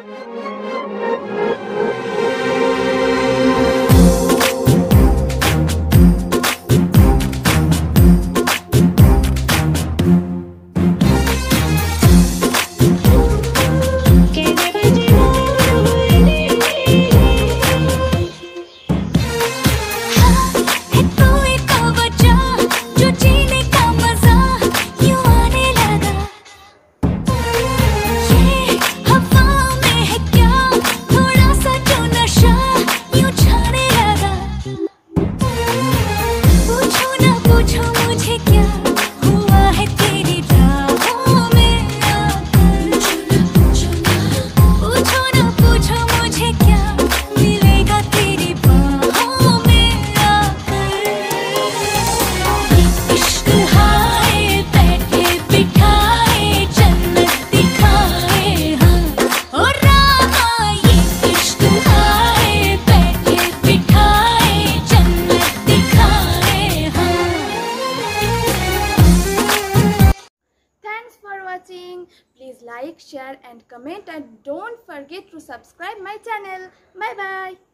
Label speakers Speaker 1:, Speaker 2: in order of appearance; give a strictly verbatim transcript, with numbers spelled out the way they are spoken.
Speaker 1: Please like, share and comment, and don't forget to subscribe my channel. Bye bye.